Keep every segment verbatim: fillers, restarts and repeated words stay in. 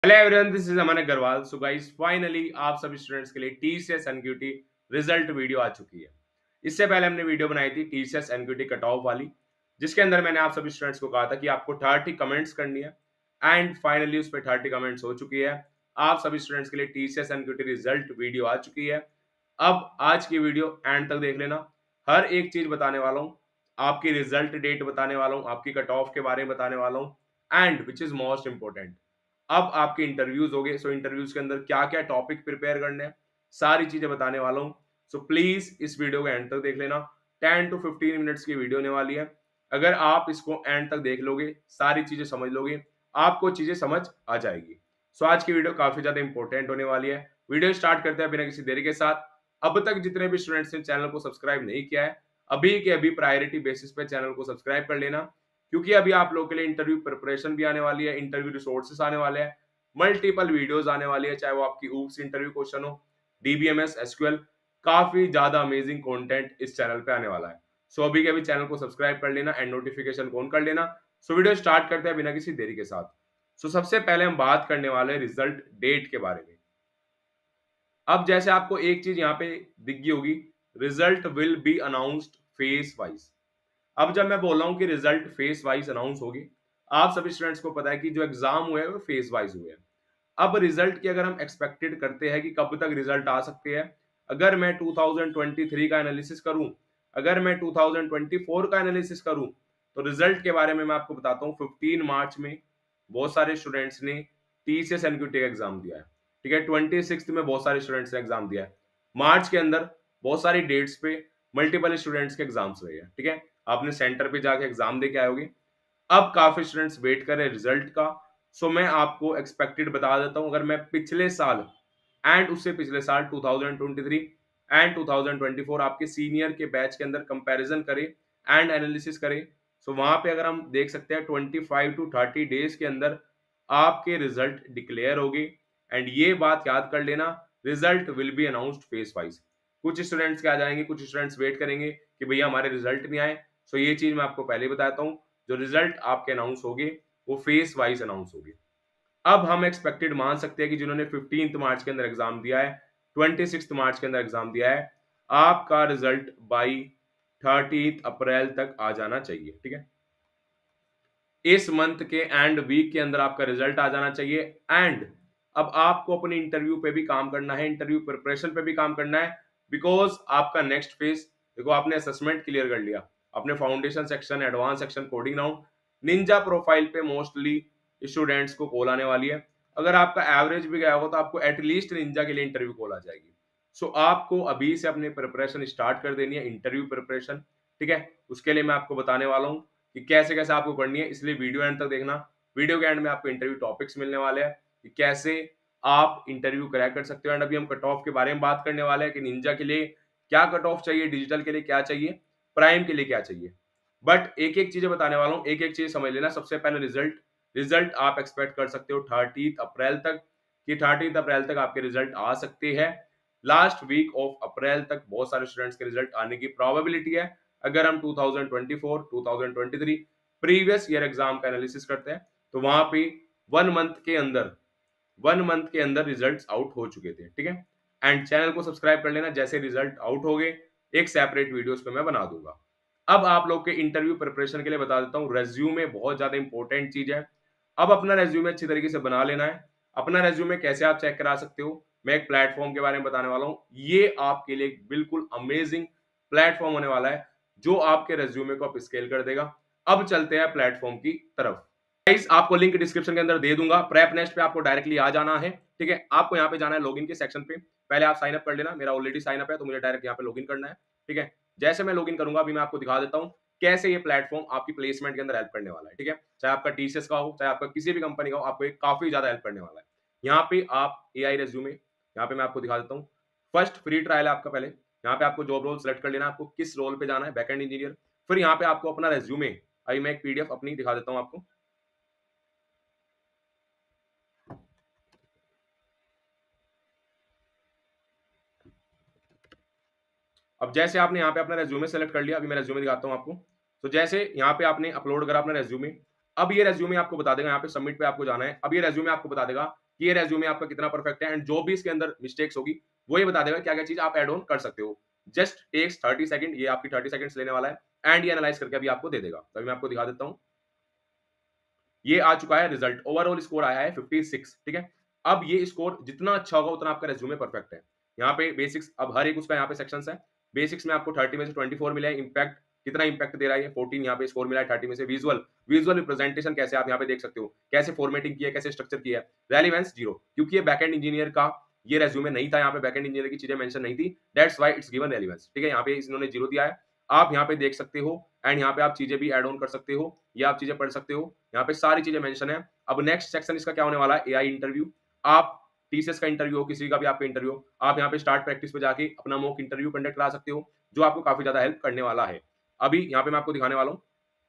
Hello everyone, this is Aman Agarwal. So guys, finally आप सभी students के लिए टीसीएस एनक्यूटी रिजल्ट वीडियो आ चुकी है। इससे पहले हमने वीडियो बनाई थी टीसीएस एनक्यूटी कट ऑफ वाली, जिसके अंदर मैंने आप सभी स्टूडेंट्स को कहा था कि आपको थर्टी कमेंट्स करनी है एंड फाइनली उस पर थर्टी कमेंट्स हो चुकी है। आप सभी स्टूडेंट्स के लिए टीसीएस एनक्यूटी रिजल्ट वीडियो आ चुकी है। अब आज की वीडियो एंड तक देख लेना, हर एक चीज बताने वाला हूँ, आपकी रिजल्ट डेट बताने वाला हूँ, आपकी कट ऑफ के बारे में बताने वाला हूँ and which is most important, अब आपके इंटरव्यूज हो गए। सो इंटरव्यूज के अंदर क्या क्या टॉपिक प्रिपेयर करने हैं, सारी चीजें बताने वाला हूं। सो प्लीज इस वीडियो को एंड तक देख लेना। टेन टू फिफ्टीन मिनट्स की वीडियो होने वाली है। अगर आप इसको एंड तक देख लोगे, सारी चीजें समझ लोगे, आपको चीजें समझ आ जाएगी। सो आज की वीडियो काफी ज्यादा इंपॉर्टेंट होने वाली है। वीडियो स्टार्ट करते हैं बिना किसी देरी के साथ। अब तक जितने भी स्टूडेंट्स ने चैनल को सब्सक्राइब नहीं किया है, अभी के अभी प्रायोरिटी बेसिस पे चैनल को सब्सक्राइब कर लेना, क्योंकि अभी आप लोगों के लिए इंटरव्यू प्रिपरेशन भी आने वाली है, इंटरव्यू रिसोर्सेस आने वाले हैं, मल्टीपल वीडियोस आने वाली है, चाहे वो आपकी ऊप्स इंटरव्यू क्वेश्चन हो, डीबीएमएस, एसक्यूएल, काफी ज्यादा अमेजिंग कंटेंट इस चैनल पे आने वाला है। सो अभी के अभी चैनल को सब्सक्राइब कर लेना एंड नोटिफिकेशन ऑन कर लेना। सो वीडियो स्टार्ट करते हैं बिना किसी देरी के साथ। सो सबसे पहले हम बात करने वाले हैं रिजल्ट डेट के बारे में। अब जैसे आपको एक चीज यहाँ पे दिख गई होगी, result will be announced phase wise. अब जब मैं बोल रहा हूँ कि रिजल्ट फेस वाइज अनाउंस होगी, आप सभी स्टूडेंट्स को पता है कि जो एग्जाम हुए हैं वो फेस वाइज हुए हैं। अब रिजल्ट की अगर हम एक्सपेक्टेड करते हैं कि कब तक रिजल्ट आ सकते हैं, अगर मैं टू थाउजेंड ट्वेंटी थ्री का एनालिसिस करूं, अगर मैं टू थाउजेंड ट्वेंटी फोर का एनालिसिस करूं, तो रिजल्ट के बारे में मैं आपको बताता हूं। फिफ्टीन मार्च में बहुत सारे स्टूडेंट्स ने टीसीएस एनक्यूटी का एग्जाम दिया है, ठीक है। ट्वेंटी सिक्स में बहुत सारे स्टूडेंट्स ने एग्जाम दिया है। मार्च के अंदर बहुत सारी डेट्स पे मल्टीपल स्टूडेंट्स के एग्जाम्स हुए हैं, ठीक है। आपने सेंटर पे जाके एग्जाम दे के आए होगे। अब काफी स्टूडेंट्स वेट कर रहे हैं रिजल्ट का। सो मैं आपको एक्सपेक्टेड बता देता हूं। अगर मैं पिछले साल एंड उससे पिछले साल two thousand twenty three and two thousand twenty four आपके सीनियर के बैच के अंदर कंपैरिजन करें एंड एनालिसिस करें, सो वहां पे अगर हम देख सकते हैं twenty five to thirty days के अंदर आपके रिजल्ट डिक्लेयर होगी। एंड ये बात याद कर लेना, result will be announced phase wise. कुछ स्टूडेंट्स क्या जाएंगे, कुछ स्टूडेंट्स वेट करेंगे कि भैया हमारे रिजल्ट नहीं आए। सो ये चीज मैं आपको पहले बताता हूँ, जो रिजल्ट आपके अनाउंस होंगे वो फेस वाइज अनाउंस होंगे। अब हम एक्सपेक्टेड मान सकते हैं कि जिन्होंने फिफ्टींथ मार्च के अंदर एग्जाम दिया है, ट्वेंटी सिक्स मार्च के अंदर एग्जाम दिया है, आपका रिजल्ट बाई थर्टीथ अप्रैल तक आ जाना चाहिए, ठीक है। इस मंथ के एंड वीक के अंदर आपका रिजल्ट आ जाना चाहिए। एंड अब आपको अपनी इंटरव्यू पे भी काम करना है, इंटरव्यू प्रिपरेशन पे भी काम करना है, बिकॉज आपका नेक्स्ट फेज, देखो आपने असेसमेंट क्लियर कर लिया, अपने foundation section, advance section, coding round, ninja profile पे मोस्टली स्टूडेंट्स को कॉल आने वाली है। अगर आपका एवरेज भी गया होगा तो आपको एटलीस्ट निंजा के लिए इंटरव्यू कॉल आ जाएगी। सो so, आपको अभी से अपनी प्रिपरेशन स्टार्ट कर देनी है, इंटरव्यू प्रिपरेशन, ठीक है। उसके लिए मैं आपको बताने वाला हूँ कि कैसे कैसे आपको करनी है, इसलिए वीडियो एंड तक देखना। वीडियो के एंड में आपको इंटरव्यू टॉपिक्स मिलने वाले हैं कि कैसे आप इंटरव्यू क्रैक कर सकते हो। एंड अभी हम कट ऑफ के बारे में बात करने वाले हैं कि निंजा के लिए क्या कट ऑफ चाहिए, डिजिटल के लिए क्या चाहिए, प्राइम के लिए क्या चाहिए। बट एक एक चीजें बताने वाला हूँ, एक एक चीज समझ लेना। सबसे पहले रिजल्ट, रिजल्ट आप एक्सपेक्ट कर सकते हो थर्टीथ अप्रैल तक, कि थर्टीथ अप्रैल तक आपके रिजल्ट आ सकते हैं। लास्ट वीक ऑफ अप्रैल तक बहुत सारे स्टूडेंट्स के रिजल्ट आने की प्रोबेबिलिटी है। अगर हम two thousand twenty four, two thousand twenty three previous year exam का एनालिसिस करते हैं, तो वहां पे वन मंथ के अंदर वन मंथ के अंदर रिजल्ट्स आउट हो चुके थे, ठीक है। एंड चैनल को सब्सक्राइब कर लेना, जैसे रिजल्ट आउट हो गए एक सेपरेट वीडियोस पे मैं बना दूंगा। अब आप लोग के इंटरव्यू प्रिपरेशन के लिए बता देता हूँ, रेज्यूमे बहुत ज्यादा इंपॉर्टेंट चीज है। अब अपना रेज्यूमे अच्छी तरीके से बना लेना है। अपना रेज्यूमे कैसे आप चेक करा सकते हो, मैं एक प्लेटफॉर्म के बारे में बताने वाला हूँ। ये आपके लिए बिल्कुल अमेजिंग प्लेटफॉर्म होने वाला है, जो आपके रेज्यूमे को अप स्केल कर देगा। अब चलते हैं प्लेटफॉर्म की तरफ। गाइस, आपको लिंक डिस्क्रिप्शन के अंदर दे दूंगा। प्रेप नेस्ट पे आपको डायरेक्टली आ जाना है, ठीक है। आपको यहाँ पे जाना है लॉगिन के सेक्शन पे, पहले आप साइन अप कर लेना। मेरा ऑलरेडी साइन अप है, तो मुझे डायरेक्ट यहाँ पे लॉगिन करना है, ठीक है। जैसे मैं लॉगिन करूंगा, अभी मैं आपको दिखा देता हूँ कैसे ये प्लेटफॉर्म आपकी प्लेसमेंट के अंदर हेल्प करने वाला है, ठीक है। चाहे आपका टीसीएस का हो, चाहे आपका किसी भी कंपनी का हो, आपको काफी ज्यादा हेल्प करने वाला है। यहाँ पे आप ए आई रेज्यूमे, यहाँ पे मैं आपको दिखा देता हूँ। फर्स्ट फ्री ट्रायल है आपका। पहले यहाँ पे आपको जॉब रोल सेलेक्ट कर लेना, आपको किस रोल पे जाना है, बैकएंड इंजीनियर। फिर यहाँ पे आपको अपना रेज्यूमे, अभी मैं एक पीडीएफ अपनी दिखा देता हूँ आपको। अब जैसे आपने यहाँ पे अपना रेज्यूमे सेलेक्ट कर लिया, अभी मैं रेज्यूमे दिखाता हूँ आपको। तो जैसे यहाँ पे आपने अपलोड करा अपना रेज्यूमे, अब ये रेज्यूमे आपको बता देगा, यहाँ पे सबमिट पे आपको जाना है। अब ये रेज्यूमे आपको बता देगा कि ये रेज्यूमे आपका कितना परफेक्ट है, एंड जो भी इसके अंदर मिस्टेक्स होगी वो ये बता देगा क्या क्या चीज आप एड ऑन कर सकते हो। जस्ट टेक्स थर्टी सेकंड, ये आपकी थर्टी सेकंड्स लेने वाला है एंड ये एनालाइज करके अभी आपको दे देगा। तो अभी मैं आपको दिखा देता हूँ, ये आ चुका है रिजल्ट, ओवरऑल स्कोर आया है फिफ्टी सिक्स। ठीक है, अब ये स्कोर जितना अच्छा होगा उतना आपका रेज्यूमे परफेक्ट है। यहाँ पे बेसिक्स, अब हर एक उसका यहाँ पे सेक्शंस है। बेसिक्स में आपको थर्टी में से ट्वेंटी फोर मिला है, इम्पैक्ट कितना इम्पैक्ट दे रहा है, फोर्टीन यहाँ पे स्कोर मिला है थर्टी में से। विजुअल विजुअल रिप्रेजेंटेशन कैसे आप यहाँ पे देख सकते हो, कैसे फॉर्मेटिंग किया है, कैसे स्ट्रक्चर किया है। रेलिवेंस जीरो, क्योंकि ये बैकएंड इंजीनियर का ये रेज्यूमे नहीं था, यहाँ पे बैकएंड इंजीनियर की चीजें मेंशन नहीं थी, that's why it's given relevance. ठीक है, यहाँ पे इन्होंने जीरो दिया है, आप यहाँ पे देख सकते हो एंड यहाँ पे आप चीजें भी एड ऑन कर सकते हो या आप चीजें पढ़ सकते हो, यहाँ पे सारी चीजें मेंशन है। अब नेक्स्ट सेक्शन इसका क्या होने वाला है, एआई इंटरव्यू। आप टीसीएस का इंटरव्यू हो, किसी का भी आपका इंटरव्यू हो, आप यहाँ पे स्टार्ट प्रैक्टिस पे जाके अपना मॉक इंटरव्यू कंडक्ट करा सकते हो, जो आपको काफी ज्यादा हेल्प करने वाला है। अभी यहाँ पे मैं आपको दिखाने वाला हूँ,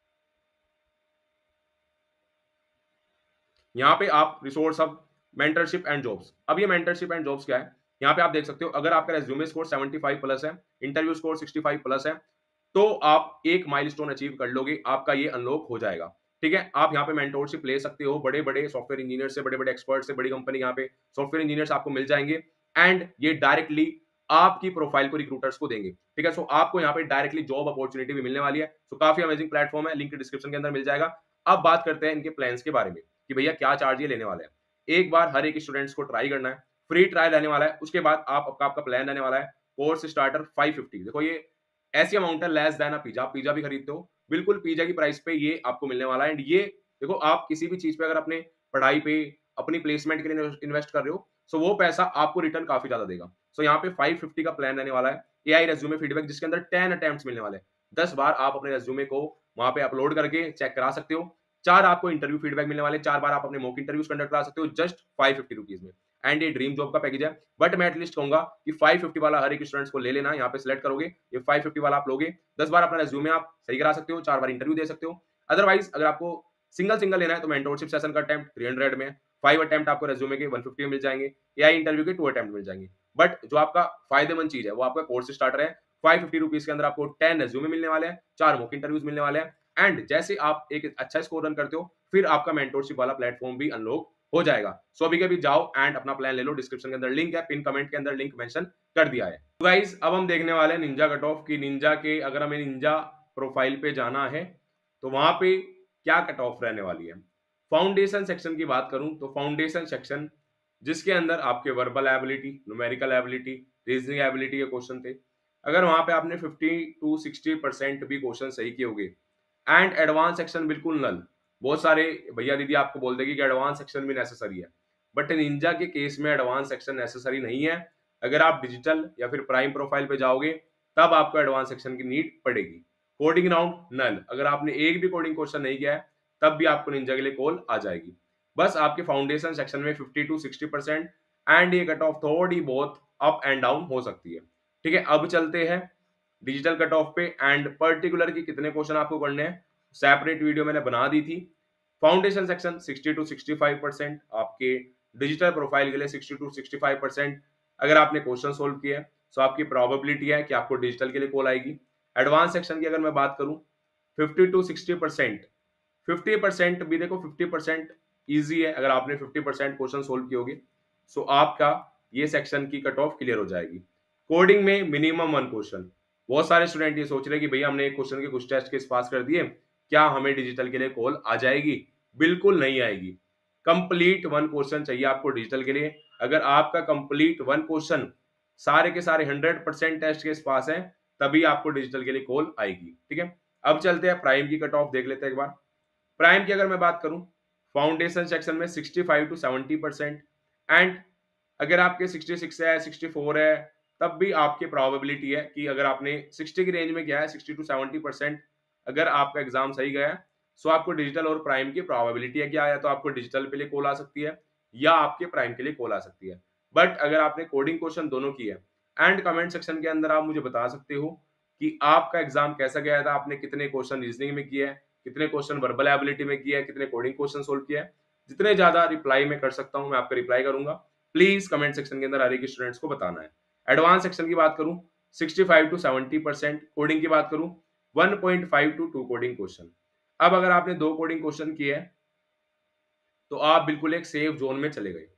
यहाँ पे आप resource of mentorship and jobs. अब ये मेंटरशिप एंड जॉब्स क्या है, यहाँ पे आप देख सकते हो, अगर आपका resume score seventy five plus है, interview score sixty five plus है, तो आप एक माइलस्टोन अचीव कर लोगे, आपका ये अनलॉक हो जाएगा। ठीक है, आप यहाँ पे मेंटोरशिप ले सकते हो बड़े बड़े सॉफ्टवेयर इंजीनियर से, बड़े बड़े एक्सपर्ट से, बड़ी कंपनी यहाँ पे सॉफ्टवेयर इंजीनियर्स आपको मिल जाएंगे एंड ये डायरेक्टली आपकी प्रोफाइल को रिक्रूटर्स को देंगे। ठीक है, सो आपको यहाँ पे डायरेक्टली जॉब अपॉर्चुनिटी भी मिलने वाली है। सो काफी अमेजिंग प्लेटफॉर्म है, लिंक डिस्क्रिप्शन के अंदर मिल जाएगा। अब बात करते हैं इनके प्लान्स के बारे में कि भैया क्या चार्ज ये लेने वाले हैं। एक बार हर एक स्टूडेंट्स को ट्राई करना है, फ्री ट्रायल रहने वाला है, उसके बाद आप आपका आपका प्लान रहने वाला है कोर्स स्टार्टर फाइव फिफ्टी। देखो ये ऐसी अमाउंट है लेस देन अ पिज्जा, आप पिज्जा भी खरीदते हो, बिल्कुल पिज्जा की प्राइस पे ये आपको मिलने वाला है। एंड ये देखो, आप किसी भी चीज पे अगर अपने पढ़ाई पे, अपनी प्लेसमेंट के लिए इन्वेस्ट कर रहे हो, सो वो पैसा आपको रिटर्न काफी ज्यादा देगा। सो यहाँ पे फाइव फिफ्टी का प्लान रहने वाला है, एआई रेज्यूमे फीडबैक, जिसके अंदर टेन अटेम्प्ट्स मिलने वाले हैं। दस बार आप अपने रेज्यूमे को वहां पे अपलोड करके चेक करा सकते हो। चार आपको इंटरव्यू फीडबैक मिलने वाले, चार बार आप अपने मॉक इंटरव्यूज कंडक्ट करा सकते हो, जस्ट फाइव फिफ्टी रुपीज में। एंड ये ड्रीम जॉब का पैकेज है, बट मैं एटलीस्ट कहूंगा कि फाइव फिफ्टी वाला हर एक स्टूडेंट्स को ले लेना। यहाँ पे सिलेक्ट करोगे, ये फाइव फिफ्टी वाला आप लोगे, दस बार अपना रेज्यूमे आप सही करा सकते हो, चार बार इंटरव्यू दे सकते हो। अदरवाइज अगर आपको सिंगल सिंगल लेना है तो मेंटोरशिप सेशन का अटेम्प्ट थ्री हंड्रेड में, फाइव अटेम्प्ट आपको रेज्यूमे के वन फिफ्टी में मिल जाएंगे, एआई इंटरव्यू के टू अटेम्प्ट मिल जाएंगे। बट जो आपका फायदेमंद चीज है वो आपका कोर्स स्टार्टर है, फाइव फिफ्टी रुपीज के अंदर आपको टेन रेज्यूमे मिलने वाले हैं, चार मॉक इंटरव्यूज मिलने वाले हैं एंड जैसे आप एक अच्छा स्कोर रन करते हो फिर आपका मेंटोरशिप वाला प्लेटफॉर्म भी अनलॉक हो जाएगा। सो अभी के भी जाओ एंड अपना प्लान ले लो, डिस्क्रिप्शन के अंदर लिंक है, पिन कमेंट के अंदर लिंक मेंशन कर दिया है। तो गाइस अब हम देखने वाले हैं निंजा कट ऑफ की। निंजा के अगर हमें निंजा प्रोफाइल पे जाना है तो वहां पे क्या कट ऑफ रहने वाली है। फाउंडेशन सेक्शन की बात करूं तो फाउंडेशन सेक्शन जिसके अंदर आपके verbal ability, numerical ability, reasoning ability के क्वेश्चन थे, अगर वहां पे आपने फिफ्टी टू सिक्सटी परसेंट भी क्वेश्चन सही किए होंगे एंड एडवांस सेक्शन बिल्कुल नल। बहुत सारे भैया दीदी आपको बोल देगी कि एडवांस सेक्शन भी नेसेसरी है, बट निंजा के केस में एडवांस सेक्शन नेसेसरी नहीं है। अगर आप डिजिटल या फिर प्राइम प्रोफाइल पे जाओगे तब आपको एडवांस सेक्शन की नीड पड़ेगी। कोडिंग राउंड नल, अगर आपने एक भी कोडिंग क्वेश्चन नहीं किया है तब भी आपको निंजा के लिए कॉल आ जाएगी। बस आपके फाउंडेशन सेक्शन में fifty to sixty percent and ये कट ऑफ थोड़ी बहुत अप एंड डाउन हो सकती है। ठीक है, अब चलते हैं डिजिटल कट ऑफ पे एंड पर्टिकुलर की कितने क्वेश्चन आपको करने हैं, सेपरेट वीडियो मैंने बना दी थी। Foundation section sixty to sixty five percent, आपके डिजिटल प्रोफाइल के लिए sixty to sixty five percent अगर आपने क्वेश्चन सोल्व किया तो आपकी प्रोबेबिलिटी है कि आपको डिजिटल के लिए कॉल आएगी। एडवांस सेक्शन की अगर मैं बात करूं fifty to sixty percent, fifty percent भी देखो फिफ्टी परसेंट ईजी है, अगर आपने फिफ्टी परसेंट क्वेश्चन सोल्व किए होगे सो आपका ये सेक्शन की कट ऑफ क्लियर हो जाएगी। कोडिंग में मिनिमम वन क्वेश्चन, बहुत सारे स्टूडेंट ये सोच रहे हैं कि भैया हमने एक क्वेश्चन के कुछ टेस्ट केस पास कर दिए, क्या हमें डिजिटल के लिए कॉल आ जाएगी? बिल्कुल नहीं आएगी। कंप्लीट वन क्वेश्चन चाहिए आपको डिजिटल के लिए। अगर आपका कंप्लीट वन क्वेश्चन सारे के सारे hundred percent test case pass है तभी आपको डिजिटल के लिए कॉल आएगी। ठीक है, अब चलते हैं प्राइम की कट ऑफ देख लेते हैं एक बार। प्राइम की अगर मैं बात करूं फाउंडेशन सेक्शन में sixty five to seventy percent and अगर आपके सिक्सटी सिक्स है, सिक्सटी फोर है, तब भी आपकी प्रोबेबिलिटी है कि अगर आपने सिक्सटी की रेंज में किया है, सिक्सटी टू सेवेंटी परसेंट अगर आपका एग्जाम सही गया है सो आपको डिजिटल और प्राइम की प्रोबेबिलिटी है क्या है, तो आपको डिजिटल के लिए कॉल आ सकती है या आपके प्राइम के लिए कॉल आ सकती है। बट अगर आपने कोडिंग क्वेश्चन दोनों किए एंड कमेंट सेक्शन के अंदर आप मुझे बता सकते हो कि आपका एग्जाम कैसा गया था, आपने कितने क्वेश्चन रीजनिंग में किए हैं, कितने क्वेश्चन वर्बल एबिलिटी में किया है, कितने कोडिंग क्वेश्चन सोल्व किया है। जितने ज्यादा रिप्लाई में कर सकता हूं मैं आपका रिप्लाई करूंगा, प्लीज कमेंट सेक्शन के अंदर हर एक स्टूडेंट्स को बताना है। एडवांस सेक्शन की बात करूं sixty five to seventy percent, coding की बात करूं one point five to two coding question. अब अगर आपने दो कोडिंग क्वेश्चन किए हैं तो आप बिल्कुल एक सेफ जोन में चले गए।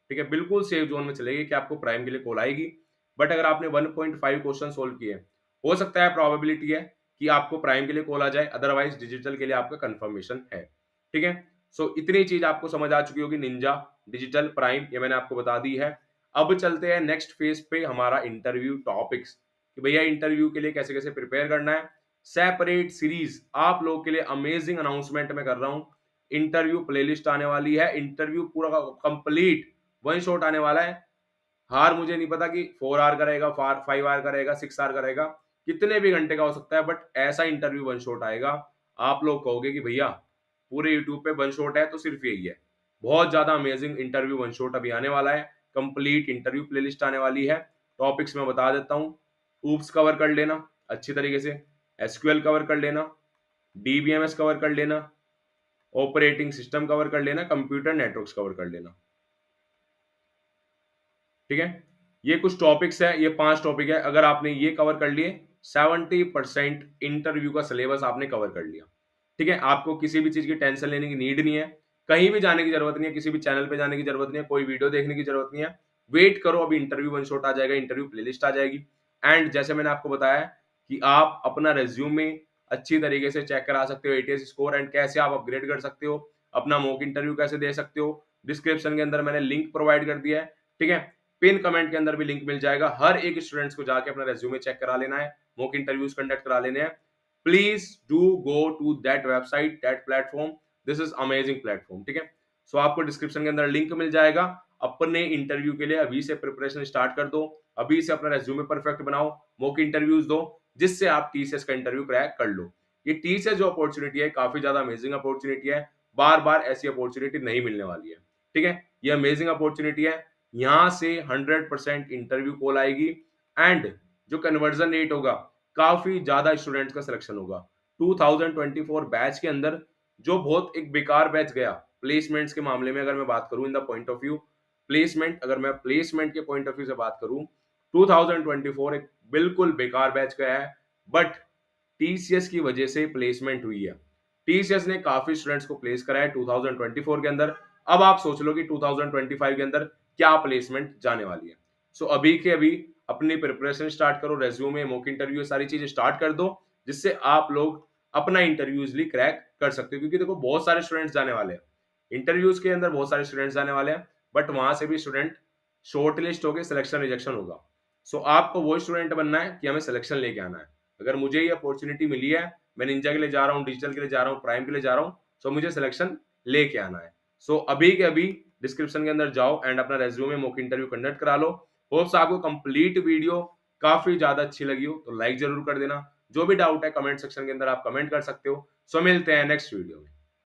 ठीक है, बिल्कुल सेफ जोन में चलेगी कि आपको प्राइम के लिए कॉल आएगी। बट अगर आपने one point five question solve किए, हो सकता है प्रोबेबिलिटी है कि आपको प्राइम के लिए कॉल आ जाए, अदरवाइज डिजिटल के लिए आपका कंफर्मेशन है। ठीक है, सो इतनी चीज आपको समझ आ चुकी होगी, निंजा, डिजिटल, प्राइम, ये मैंने आपको बता दी है। अब चलते हैं नेक्स्ट फेज पे, हमारा इंटरव्यू टॉपिक्स, कि भैया इंटरव्यू के लिए कैसे कैसे प्रिपेयर करना है। सेपरेट सीरीज आप लोगों के लिए अमेजिंग अनाउंसमेंट में कर रहा हूं। इंटरव्यू प्लेलिस्ट आने वाली है, इंटरव्यू पूरा कंप्लीट वन शॉट आने वाला है। हार मुझे नहीं पता कि फोर आवर का रहेगा, फाइव आवर का रहेगा, सिक्स आवर का रहेगा, कितने भी घंटे का हो सकता है, बट ऐसा इंटरव्यू वन शॉट आएगा, आप लोग कहोगे कि भैया पूरे यूट्यूब पे वन शॉट है तो सिर्फ यही है। बहुत ज्यादा अमेजिंग इंटरव्यू वन शॉट अभी आने वाला है, कंप्लीट इंटरव्यू प्लेलिस्ट आने वाली है। टॉपिक्स में बता देता हूँ, ऊप्स कवर कर लेना अच्छी तरीके से, एसक्यूएल कवर कर लेना, डीबीएमएस कवर कर लेना, ऑपरेटिंग सिस्टम कवर कर लेना, कंप्यूटर नेटवर्क्स कवर कर लेना। ठीक है, ये कुछ टॉपिक्स है, ये पांच टॉपिक है, अगर आपने ये कवर कर लिए सेवेंटी परसेंट इंटरव्यू का सिलेबस आपने कवर कर लिया। ठीक है, आपको किसी भी चीज की टेंशन लेने की नीड नहीं है, कहीं भी जाने की जरूरत नहीं है, किसी भी चैनल पे जाने की जरूरत नहीं है, कोई वीडियो देखने की जरूरत नहीं है। वेट करो, अभी इंटरव्यू वन शॉट आ जाएगा, इंटरव्यू प्लेलिस्ट आ जाएगी। एंड जैसे मैंने आपको बताया कि आप अपना रेज्यूमे अच्छी तरीके से चेक करा सकते हो, एटीएस स्कोर, एंड कैसे आप अपग्रेड कर सकते हो, अपना मॉक इंटरव्यू कैसे दे सकते हो। डिस्क्रिप्शन के अंदर मैंने लिंक प्रोवाइड कर दिया है। ठीक है, पिन कमेंट के अंदर भी लिंक मिल जाएगा, हर एक स्टूडेंट्स को जाके अपना रेज्यूमे चेक करा लेना है, मॉक इंटरव्यूज कंडक्ट करा लेने हैं। Please do go to that website, that platform, this is amazing platform. ठीक है, सो आपको डिस्क्रिप्शन के अंदर लिंक मिल जाएगा, अपने इंटरव्यू के लिए अभी से प्रिपरेशन स्टार्ट कर दो, अभी से अपना रेज्यूमे परफेक्ट बनाओ, मॉक इंटरव्यूज दो, जिससे आप टीसीएस का इंटरव्यू क्रैक कर लो। ये टीसीएस जो अपॉर्चुनिटी है काफी ज्यादा अमेजिंग अपॉर्चुनिटी है, बार बार ऐसी अपॉर्चुनिटी नहीं मिलने वाली है। ठीक है, ये अमेजिंग अपॉर्चुनिटी है, यहां से हंड्रेड परसेंट इंटरव्यू कॉल आएगी, एंड जो कन्वर्जन रेट होगा, काफी ज्यादा स्टूडेंट्स का सिलेक्शन होगा। Two thousand twenty four batch के अंदर जो बहुत एक बेकार बैच गया प्लेसमेंट्स के मामले में, अगर मैं बात करूं in the point of view placement, अगर मैं प्लेसमेंट के पॉइंट ऑफ व्यू से बात करूं, टू थाउजेंड ट्वेंटी फोर एक बिल्कुल बेकार बैच गया है, बट टीसीएस की वजह से प्लेसमेंट हुई है। टीसीएस ने काफी स्टूडेंट्स को प्लेस करा है टू थाउजेंड ट्वेंटी फोर के अंदर। अब आप सोच लो कि टू थाउजेंड ट्वेंटी फाइव के अंदर क्या प्लेसमेंट जाने वाली है। सो so, अभी के अभी अपनी प्रिपरेशन स्टार्ट करो, रेज्यूमे, मॉक इंटरव्यू, सारी चीजें स्टार्ट कर दो, जिससे आप लोग अपना इंटरव्यू इजिली क्रैक कर सकते हो। क्योंकि देखो बहुत सारे स्टूडेंट्स जाने वाले हैं इंटरव्यूज के अंदर, बहुत सारे स्टूडेंट्स जाने वाले हैं, बट वहां से भी स्टूडेंट शॉर्ट लिस्ट हो गए, सिलेक्शन रिजेक्शन होगा। सो so, आपको वो स्टूडेंट बनना है कि हमें सिलेक्शन लेके आना है। अगर मुझे ये अपॉर्चुनिटी मिली है, मैं निंजा के लिए जा रहा हूँ, डिजिटल के लिए जा रहा हूँ, प्राइम के लिए जा रहा हूँ, सो मुझे सिलेक्शन लेके आना है। सो so, अभी के अभी डिस्क्रिप्शन के अंदर जाओ एंड अपना रेज्यूमे, मॉक इंटरव्यू कंडक्ट करा लो। होप्स आपको कंप्लीट वीडियो काफी ज्यादा अच्छी लगी हो तो लाइक जरूर कर देना। जो भी डाउट है कमेंट सेक्शन के अंदर आप कमेंट कर सकते हो। सो so, मिलते हैं नेक्स्ट वीडियो में।